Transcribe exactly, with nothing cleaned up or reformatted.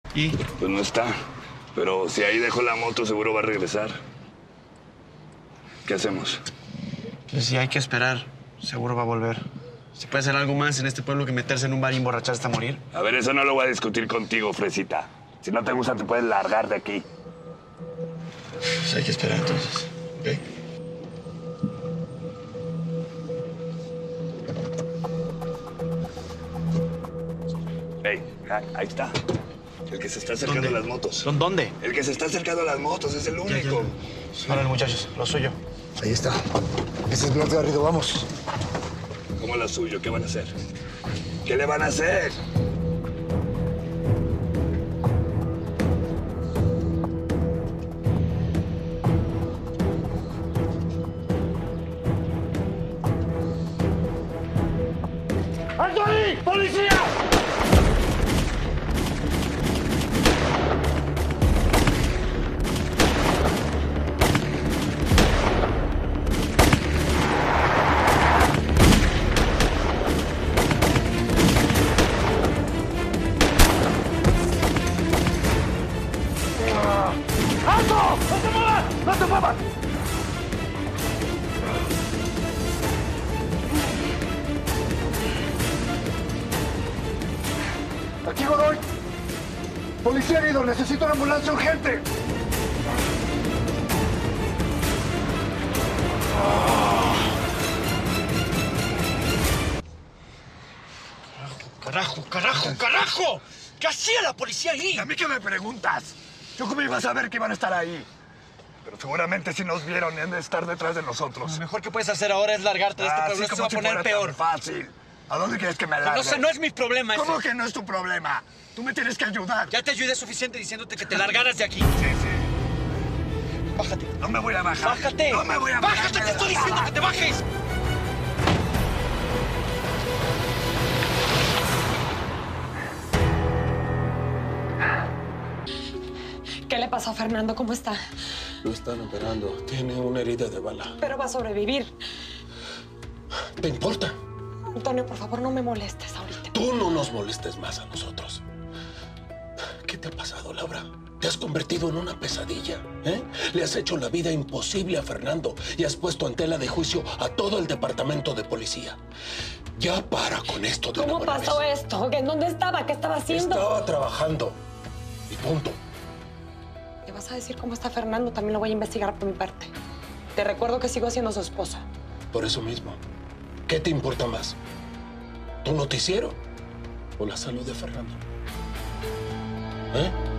¿Y? Pues no está. Pero si ahí dejo la moto, seguro va a regresar. ¿Qué hacemos? Pues sí, hay que esperar. Seguro va a volver. Si puede hacer algo más en este pueblo que meterse en un bar y emborracharse hasta morir. A ver, eso no lo voy a discutir contigo, Fresita. Si no te gusta, te puedes largar de aquí. Pues hay que esperar entonces, ¿ok? Ey, ahí está. El que se está acercando ¿Dónde? a las motos. ¿Dónde? El que se está acercando a las motos, es el único. Órale, muchachos, lo suyo. Ahí está. Ese es Blas Garrido, vamos. ¿Cómo lo suyo? ¿Qué van a hacer? ¿Qué le van a hacer? ¡Alto ahí! ¡Policía! ¡Alto! ¡No te muevas! ¡No te muevas! Aquí Godoy. Policía herido, necesito una ambulancia urgente. ¡Carajo, carajo, carajo! ¿Qué hacía la policía ahí? ¿Y a mí qué me preguntas? ¿Yo cómo iba a saber que iban a estar ahí? Pero seguramente si nos vieron y han de estar detrás de nosotros. Lo mejor que puedes hacer ahora es largarte de este Ah, pueblo. sí, Esto se como va a si poner fuera peor. tan fácil. ¿A dónde quieres que me largue? No sé, no es mi problema ¿Cómo ese. que no es tu problema? Tú me tienes que ayudar. Ya te ayudé suficiente diciéndote que te largaras de aquí. Sí, sí. Bájate. No me voy a bajar. ¡Bájate! No me voy a bajar. ¡Bájate! ¡Te estoy diciendo que te bajes! ¿Qué le pasó a Fernando? ¿Cómo está? Lo están operando. Tiene una herida de bala. Pero va a sobrevivir. ¿Te importa? Antonio, por favor, no me molestes ahorita. Tú no nos molestes más a nosotros. ¿Qué te ha pasado, Laura? Te has convertido en una pesadilla, ¿eh? Le has hecho la vida imposible a Fernando y has puesto en tela de juicio a todo el departamento de policía. Ya para con esto de una ¿Cómo buena pasó vez. esto? ¿En dónde estaba? ¿Qué estaba haciendo? Estaba trabajando. Y punto. ¿Le vas a decir cómo está Fernando? También lo voy a investigar por mi parte. Te recuerdo que sigo siendo su esposa. Por eso mismo. ¿Qué te importa más? ¿Tu noticiero o la salud de Fernando? ¿Eh?